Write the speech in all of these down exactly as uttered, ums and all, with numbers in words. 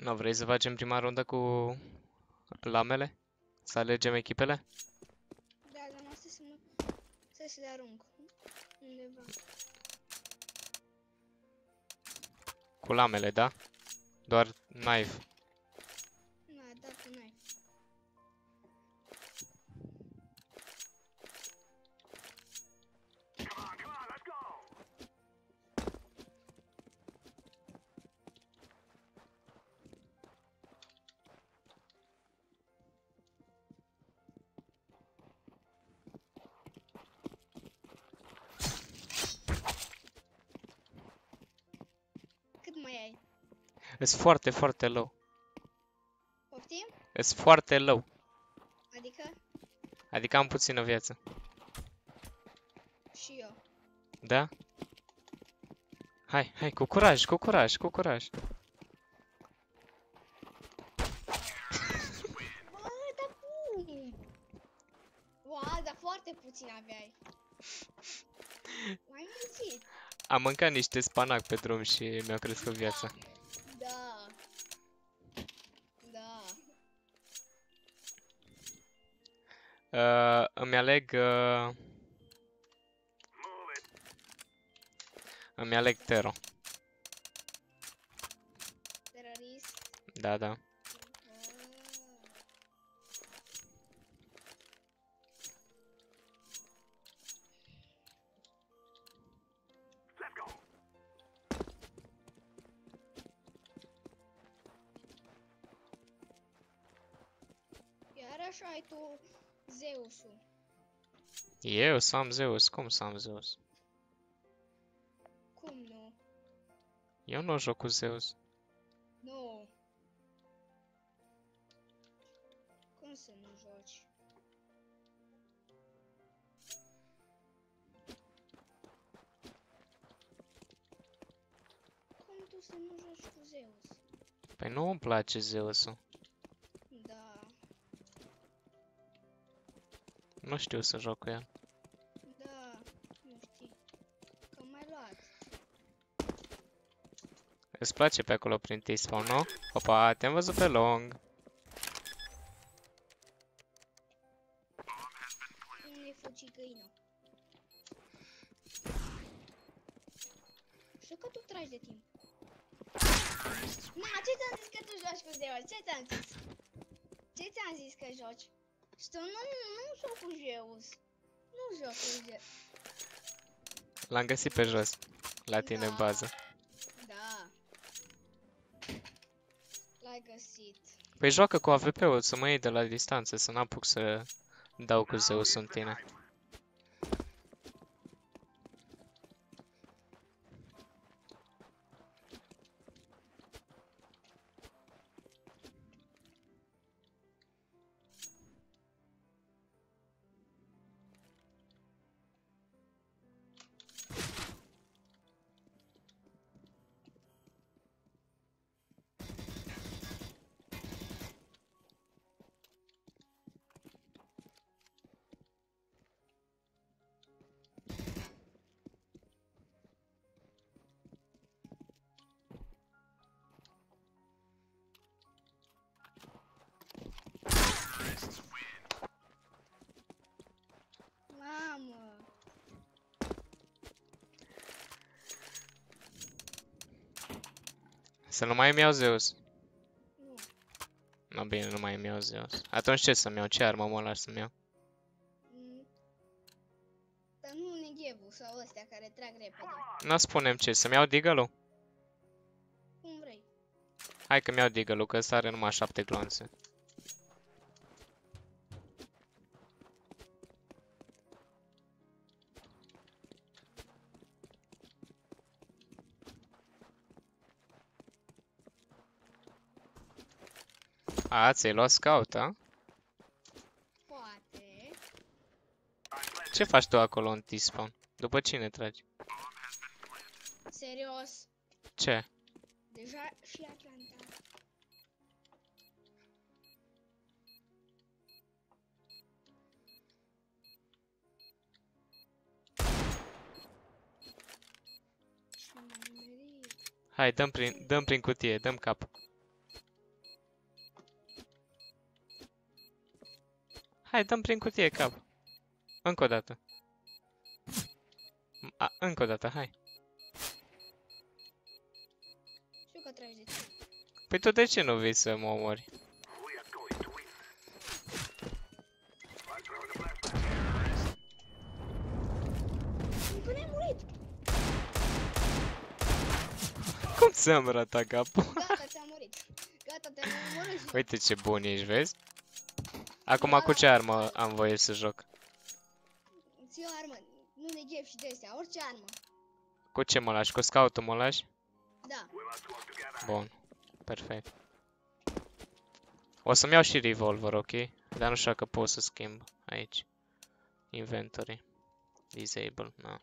Nu vrei să facem prima rundă cu lamele? Să alegem echipele? Da, dar nu asta să mă... Să se le arunc. Undeva. Cu lamele, da? Doar knife. Na, da, tu n-ai. Cât mai ai? Îs foarte, foarte low. Poftim? Îs foarte low. Adică? Adică am puțină viață. Și eu. Da? Hai, hai, cu curaj, cu curaj, cu curaj. Bă, dar cum? Wow, dar foarte puțin aveai. Mai mulțit. Am mâncat niște spanac pe drum și mi-a crescut viața. Da. Da. Uh, îmi aleg... Uh, îmi aleg Tero. Terorist. Da, da. Iarăși ai tu Zeusul. Eu să am Zeus? Cum să am Zeus? Cum nu? Eu nu joc cu Zeus. Nu. Cum să nu joci? Cum tu să nu joci cu Zeus? Păi nu îmi place Zeusul. Da. Nu știu să joc cu el. Da. Nu știi. Că m-ai luat. Îți place pe acolo prin T-spawn, nu? Opa, te-am văzut pe long. Unde-i fugi găină? Știu că tu tragi de timp. Na, ce ți-am zis că tu joci cu Zeus? Ce ți-am zis? Ce ți-am zis că joci? Știu, nu, nu joc cu Zeus. Nu joc cu Zeus. L-am găsit pe jos. La tine în bază. Da. L-ai găsit. Păi joacă cu A V P-ul, să mă iei de la distanță, să n-apuc să dau cu Zeus în tine. Mamă. Să nu mai îmi iau Zeus. Nu. Nu, bine, nu mai îmi iau Zeus. Atunci ce să-mi iau? Ce armă mă lași să-mi iau? Mm. Dar nu neghevul sau ăstea care trag repede. Nu spunem ce, să-mi iau Deagle-ul? Cum vrei. Hai că-mi iau Deagle-ul, că ăsta are numai șapte glonțe. A, ți-ai luat scout, a? Poate. Ce faci tu acolo în T-spawn? După cine tragi? Serios. Ce? Deja și Atlanta. Și m-am nimerit. Hai, dăm prin, dăm prin cutie, dăm cap. Hai, dăm prin cutie cap. Încă o dată. A, încă o dată, hai. Știu că tragi de tine. Păi tu de ce nu vii să mă omori? Încă n-ai murit. Cum ți-am ratat capul? Gata, ți-am murit. Gata, te-am omorât și... Uite ce bun ești, vezi? Acum cu ce armă am voie să joc? Ți o armă, nu negheb și de-astea, orice armă. Cu ce mă lași? Cu scout-ul mă lași? Da. Bun. Perfect. O să-mi iau și revolver, ok? Dar nu știu dacă pot să schimb aici. Inventory. Disable, na.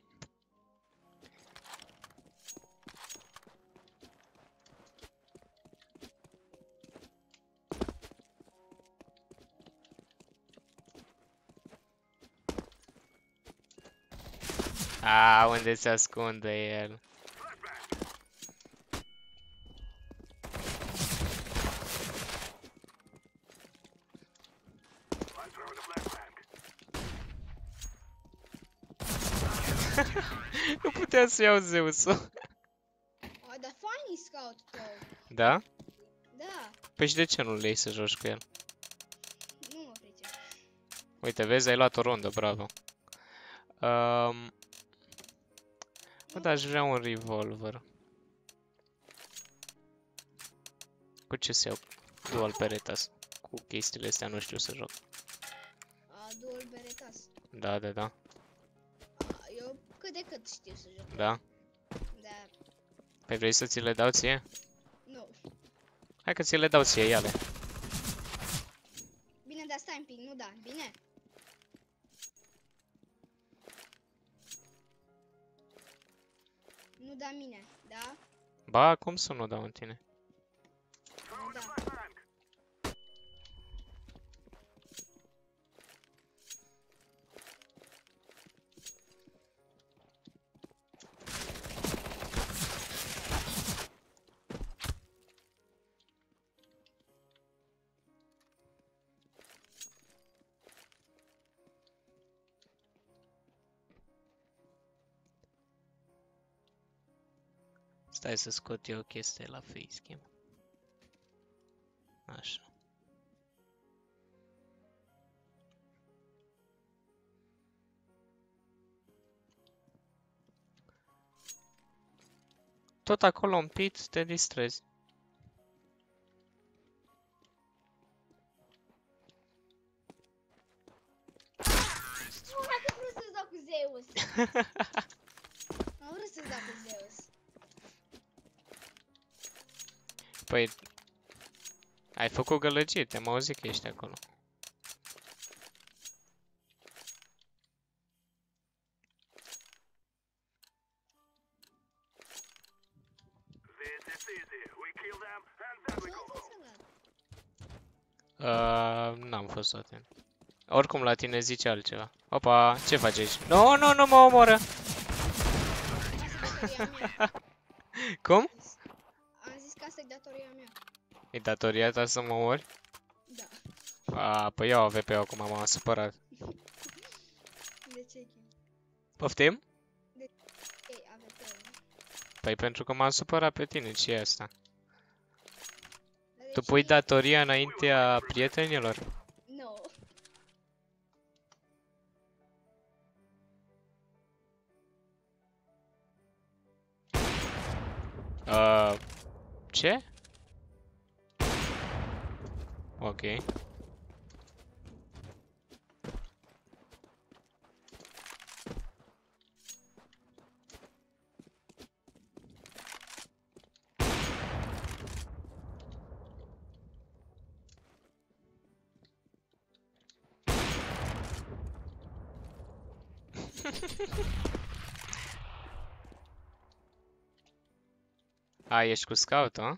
A, unde se ascunde el? Nu puteam să iau Zeus-ul. A, dar fain e scout-ul tău. Da? Da, Păi și de ce nu le iei să joci cu el? nu mă pricep. Uite, vezi, ai luat o rundă, bravo. Um, bă, dar aș vrea un revolver. Cu ce să iau? Dual Berettas. Cu chestiile astea nu știu să joc. A, dual Berettas. Da, da, da. A, eu cât de cât știu să joc. Da? Da, Păi vrei să ți le dau ție? nu. Hai că ți le dau ție, ia-le. Bine, dar stai un pic, nu da, bine? Nu da mine, da? Ba, cum să nu dau în tine? Nu da. Stai să scot eu o chestie la facecam. Așa. Tot acolo un pit te distrezi. Nu, dacă vreau să-ți dau cu Zeus. Am vrut să-ți dau cu Zeus. Păi, ai făcut gălăgie, te-am auzit că ești acolo. Uh, n-am fost atent. Oricum la tine zice altceva. Opa, ce faci aici? Nu, nu, nu mă omoră! Asta e datoria mea. Cum? Am zis că asta e datoria mea. E datoria ta să mă omori? Da. A, păi iau A V P-ul acum, m-am supărat. De ce? Poftim? Ei, A V P-ul. Păi pentru că m-am supărat pe tine, ce e asta? Dar de Tu ce pui e? datoria înaintea prietenilor? Nu. Uh, ce? Ok. A, ești cu scout, a?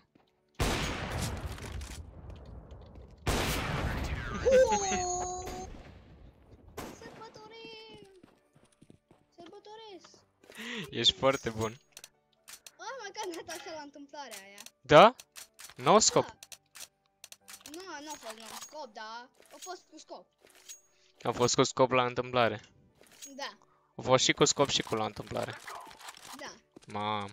Sărbătorim! Sărbătoresc! Ești foarte bun. Am măcar dat așa la întâmplarea aia. Da? No scop. Da. Nu, nu a fost non scop, da. A fost cu scop. A fost cu scop la întâmplare. Da, A fost și cu scop și cu la întâmplare. da. Mamă.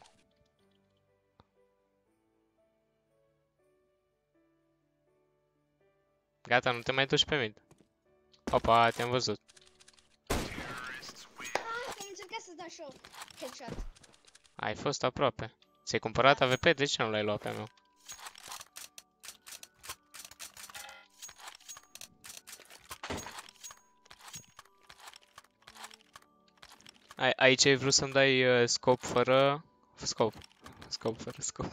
Gata, nu te mai duci pe mid. Opa, te-am văzut. Ah, am încercat să dau și eu headshot. Ai fost aproape. Ți-ai cumpărat A V P? De ce nu l-ai luat pe meu? Ai, aici ai vrut să-mi dai uh, scop fără... Scop. Scop fără scop.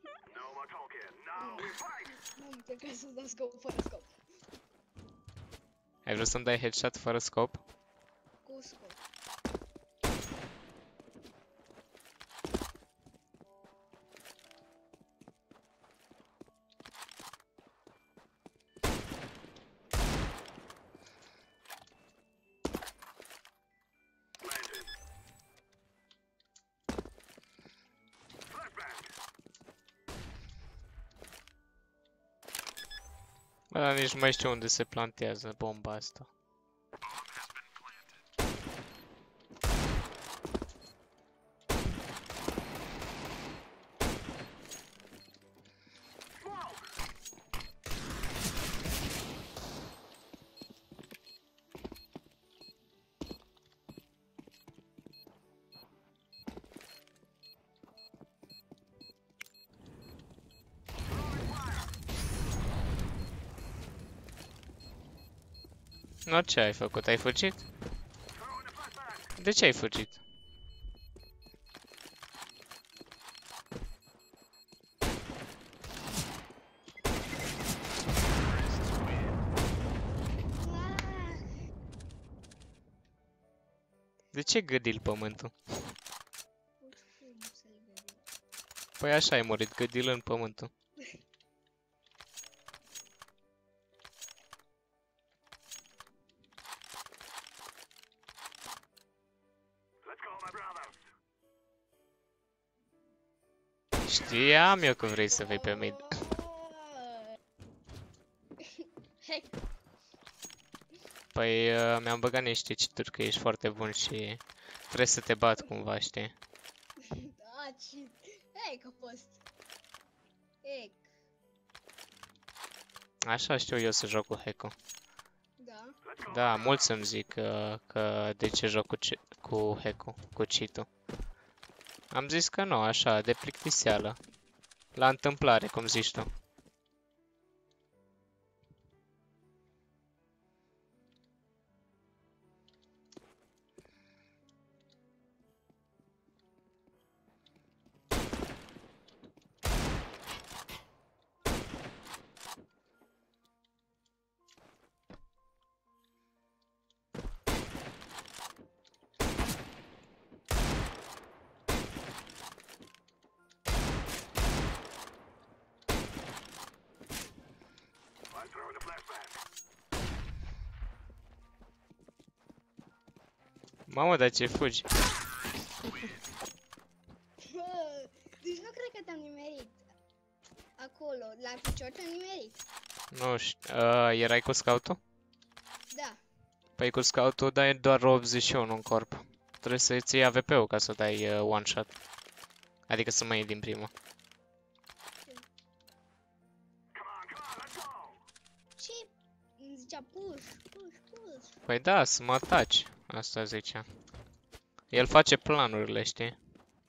Nu am încercat să dau scop fără scop. Ai vrut să-mi dai headshot fără scop? Cu scop. Bă, dar nici nu mai știu unde se plantează bomba asta. Nu, ce ai făcut? Ai fugit? De ce ai fugit? Ah, De ce gâdil pământul? pur și simplu să-l gădim. Păi așa ai murit, gâdil în pământul. Știam eu că vrei să vei pe mid. Hai, Păi uh, mi-am băgat niște cituri că ești foarte bun și trebuie să te bat cumva, știi? da, ce... Hai că a fost. Ec, Așa știu eu să joc cu hack-ul. da. Da, mulți îmi zic uh, că de ce joc cu, ce- cu hack-ul, cu cheat-ul. Am zis că nu, așa, de plictiseală. La întâmplare, cum zici tu. Mamă, dar ce fugi? Bă, deci nu cred că te-am nimerit. Acolo, la picior te-am nimerit. Nu știu, uh, erai cu scout-ul? Da. Păi cu scout-ul dai doar optzeci și unu în corp. Trebuie să-ți iei A V P-ul ca să dai uh, one shot. Adică să mai iei din prima. Ce? Îmi zicea push, push, push. Păi da, să mă ataci. Asta zicea. El face planurile, știi?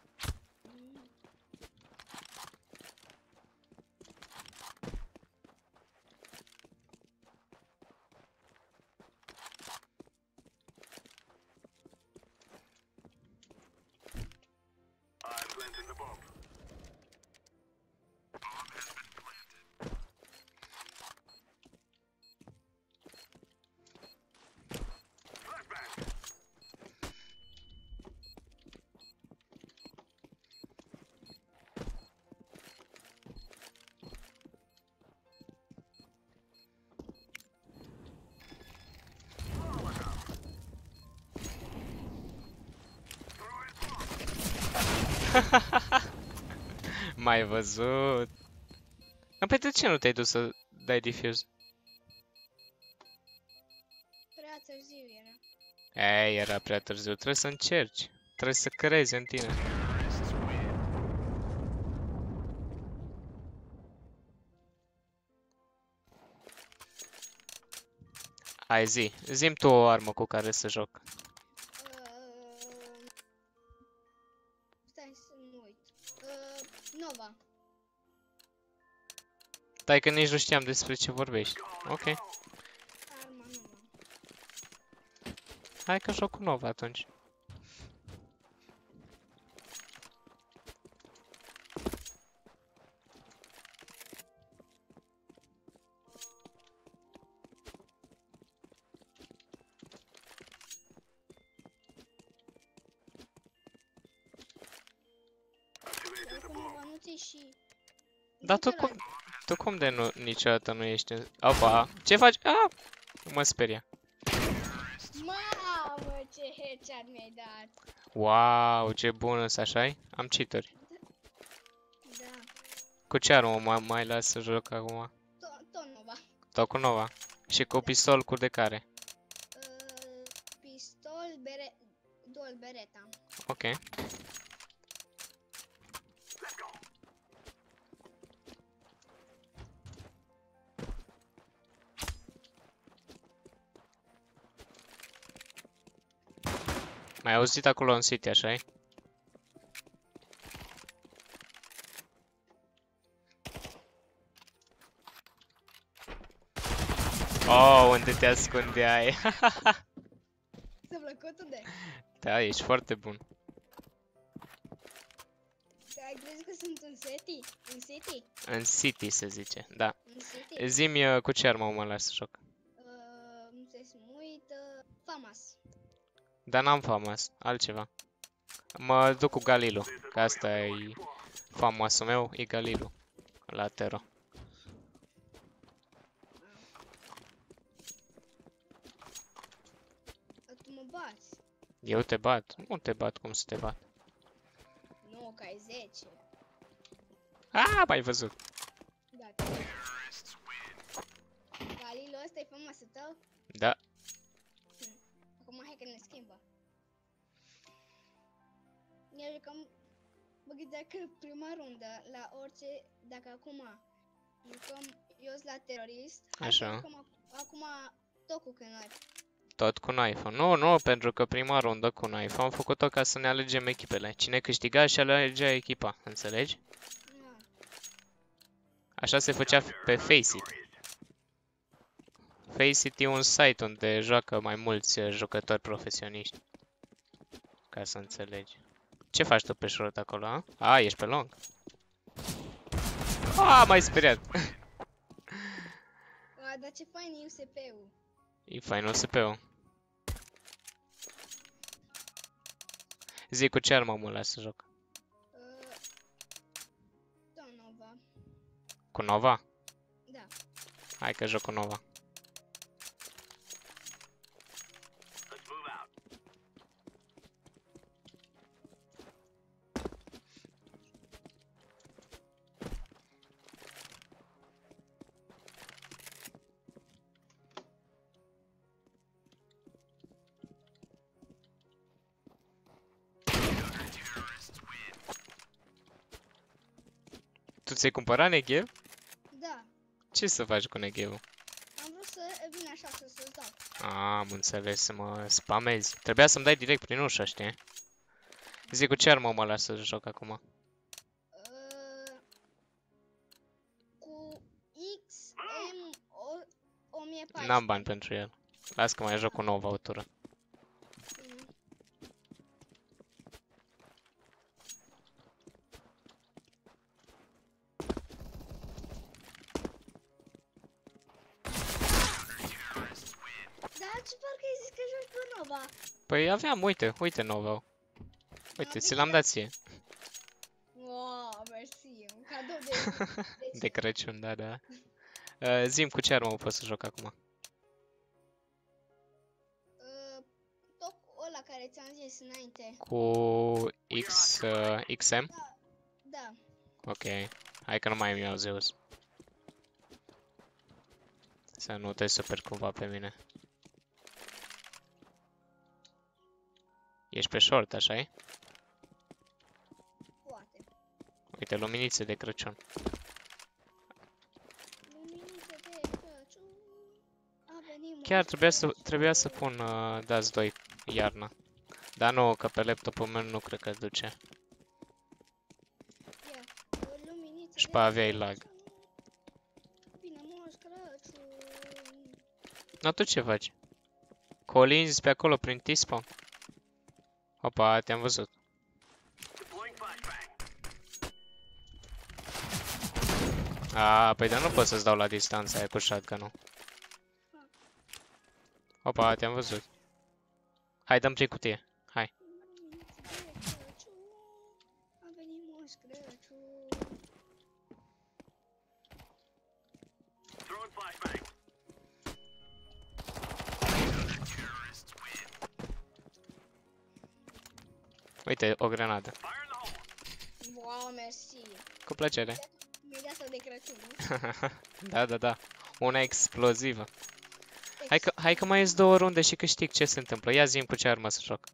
M-ai văzut? Dar păi de ce nu te-ai dus să dai defuse? Prea târziu era. Ei, era prea târziu. Trebuie să încerci. Trebuie să crezi în tine. Hai, zi. Zi-mi tu o armă cu care să joc. Uh, stai să mă uit. Uh, Nova. Stai că nici nu știam despre ce vorbești. Ok. Arma Nova. Hai că joc cu Nova atunci. Dar cu Nova nu ți și... Dar tu cum, tu cum de nu, niciodată nu ești în... Opa! Ce faci? Ah! Nu mă speria. Mamă, ce headshot mi-ai dat. Wow, ce bună să așa-i? Am cheateri. Da. Cu ce armă mă mai las să joc acum? Tot, tot Nova. Tot cu Nova. Și cu pistol cu de care? Uh, pistol, bere... Dual bereta. Ok. Mai auzit acolo în City, așa-i? Oh, unde te ascundeai? Ți-a plăcut unde? Da, ești foarte bun. Ai crezut că sunt în City? În City? În City se zice, da. În City? Zi-mi uh, cu ce armă mă las să joc. Uh, nu știu să mă uit. Uh, Famas. Dar n-am famas, altceva. Mă duc cu Galilu, că asta e famosul meu, e Galilu. La Tero. Tu mă bați. Eu te bat? Nu te bat, cum să te bat? Nu, că ai zece. Ah, m-ai văzut. Gata. Galilo, ăsta e famosul tău? Da. Acum hai că ne schimbă. Ne jucăm... Bă, dacă prima rundă, la orice... Dacă acum jucăm... Eu sunt la terorist. hai să Așa. jucăm ac- Acum tot cu knife. Tot cu knife. Nu, nu, pentru că prima rundă cu knife am făcut-o ca să ne alegem echipele. Cine câștiga și alegea echipa, înțelegi? Da. Așa se făcea pe Faceit. Faceit e un site unde joacă mai mulți uh, jucători profesioniști. Ca să înțelegi. Ce faci tu pe short acolo, a? A, ești pe long. A, m-ai speriat. A, dar ce fain e U S P-ul. E fain O S P-ul. Zi cu ce armă mă las să joc? Uh, tot Nova. Cu Nova? Da. Hai că joc cu Nova. Tu ți-ai cumpărat Negev? Da. Ce să faci cu Negev-ul? Am vrut să vin așa să să-ți dau. A, am înțeles, să mă spamezi. Trebuia să-mi dai direct prin ușă, știi? Zi cu ce armă mă las să joc acum? Uh, cu X M o mie paisprezece. N-am bani pentru el. Las că mai joc cu Nova o tură. Mm. Dar ce parcă ai zis că joci cu Nova? Păi aveam, uite, uite Nova. Uite, ți l-am dat ție. Wow, mersi, un cadou de... de, De Crăciun, da, da. Uh, zi-mi cu ce armă pot să joc acum? Uh, tot cu ăla care ți-am zis înainte. Cu X, uh, X M? Da. Ok. Hai că nu mai îmi iau Zeus. Să nu te super cumva pe mine. Ești pe short, așa-i? Poate. Uite, luminițe de Crăciun. Luminiță de Crăciun. A venit Chiar Moș trebuia să, Crăciun. trebuia să pun uh, Dust doi iarna. Dar nu, că pe laptopul meu nu cred că duce. Ia, o luminiță Și de pe aveai lag. Crăciun. Vine Moș Crăciun. No, tu ce faci? Colinzi pe acolo prin T-spawn? Opa, te-am văzut. A, păi dar nu pot să-ți dau la distanță aia cu shotgun-ul. Opa, te-am văzut. Hai, dăm ce cutie. Hai. Luminiță de Crăciun. A venit Moș Crăciun. Uite, o grenadă. Wow, mersi. Cu plăcere. Imediat sau de Crăciun, nu? Da, da, da. Una explozivă. Hai că, hai că mai ies două runde și câștig. Ce se întâmplă? Ia zi-mi cu ce armă să joc.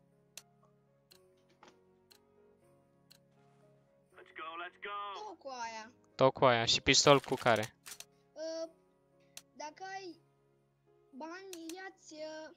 Tot cu aia. Tot cu aia. Și pistol cu care? Uh, dacă ai bani, ia-ți... Uh,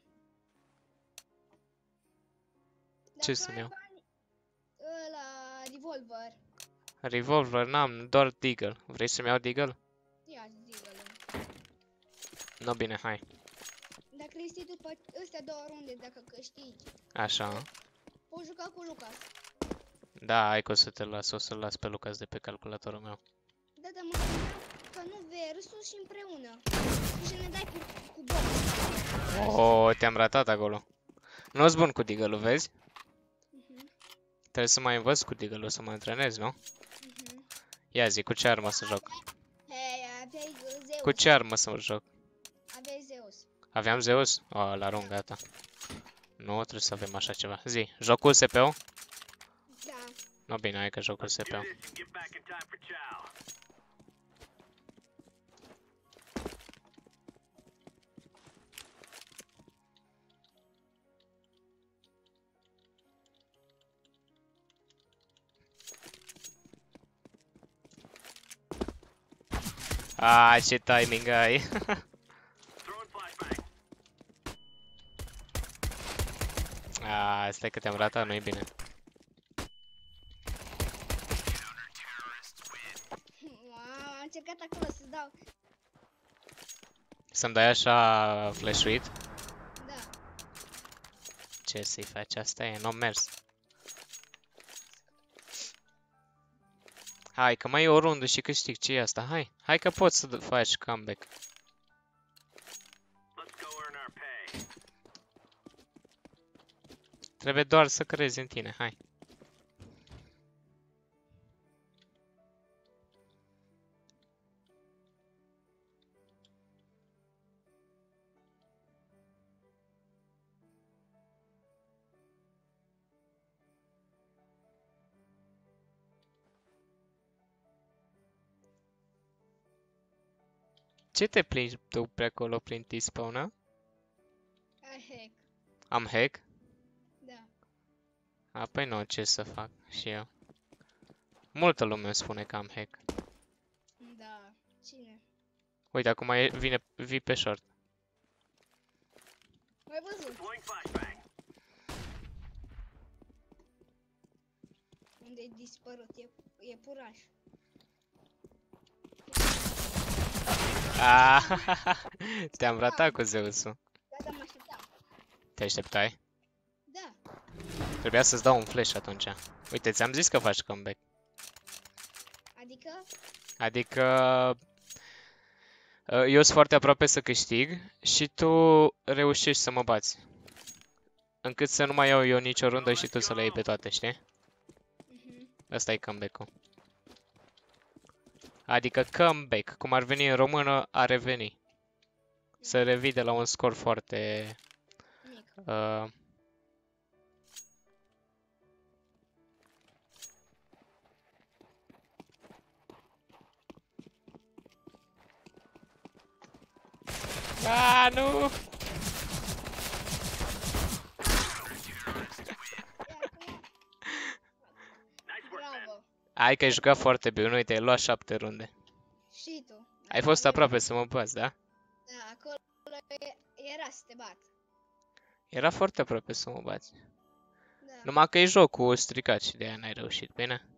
Ce dacă să-mi ai iau? bani, uh, la revolver, Revolver, n-am, doar Deagle. Vrei să-mi iau Deagle? ia Deagle-ul. No, bine, hai. Dacă le știi după astea două runde, dacă câștigi, Așa. poți juca cu Lucas. Da, hai că o să te las, o să-l las pe Lucas de pe calculatorul meu. Da, dar mă gândeam că nu versus și împreună. Și ne dai cu, cu box. Oh, te-am ratat acolo. Nu-s bun cu Deagle-ul, vezi? Mhm, Trebuie să mai învăț cu Deagle-ul, să mă antrenez, nu? mhm. Ia zi, cu ce armă să joc? Hei, aveai Zeus. Cu ce armă să joc? Aveai Zeus. Aveam Zeus? O, la rung, gata. Nu, trebuie să avem așa ceva. Zi, joc cu S P O? Da. No, bine, hai că joc cu S P O. Ah, ce timing ai! Ah, stai că te-am ratat, nu-i bine. Wow, am încercat acolo să dau. Să-mi dai așa flash-uit? Da. Ce să-i faci? Asta e, n-o mers. Hai, că mai e o rundă și câștig. Ce e asta? Hai, hai că poți să d- faci comeback. Trebuie doar să crezi în tine, hai. Ce te plimbi tu pe acolo prin T-spawn, a? Ai hack. Am hack? Da. A, păi nu, ce să fac și eu. Multă lume îmi spune că am hack. Da. Cine? Uite, acum e, vine, vii pe short. Ai văzut? Unde e dispărut? E, e puraș. Ah, te-am ratat cu Zeus-ul. Da, dar mă așteptam. Te așteptai? Da. Trebuia să-ți dau un flash atunci. Uite, ți-am zis că faci comeback. Adică? Adică uh, eu sunt foarte aproape să câștig și tu reușești să mă bați. Încât să nu mai iau eu nicio rundă și tu să le iei pe toate, știi? Mhm. Ăsta e comeback-ul. Adică comeback, cum ar veni în română, a reveni. Să revii de la un scor foarte... Mic. Uh, Ah, nu! Ai că ai jucat foarte bine, uite, ai luat șapte runde. Și tu. Ai Da, fost eu- aproape să mă bați, da? Da, acolo e- era să te bat. Era foarte aproape să mă bați. Da. Numai că e jocul stricat și de aia n-ai reușit, bine?